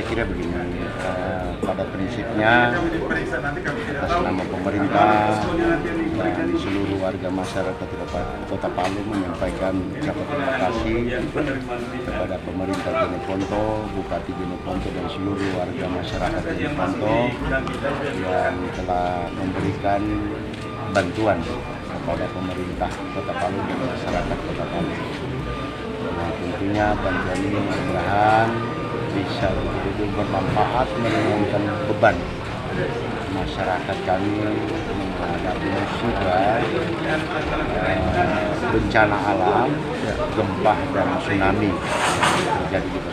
saya kira begini, pada prinsipnya atas nama pemerintah dan seluruh warga masyarakat Kota Palu menyampaikan ucapan terima kasih kepada pemerintah Jeneponto, Bupati Jeneponto dan seluruh warga masyarakat Jeneponto yang telah memberikan bantuan kepada pemerintah Kota Palu dan masyarakat Kota Palu. Nah, tentunya bantuan ini mudah-mudahan bisa betul-betul bermanfaat meringankan beban masyarakat kami menghadapi musibah bencana alam, gempa dan tsunami terjadi di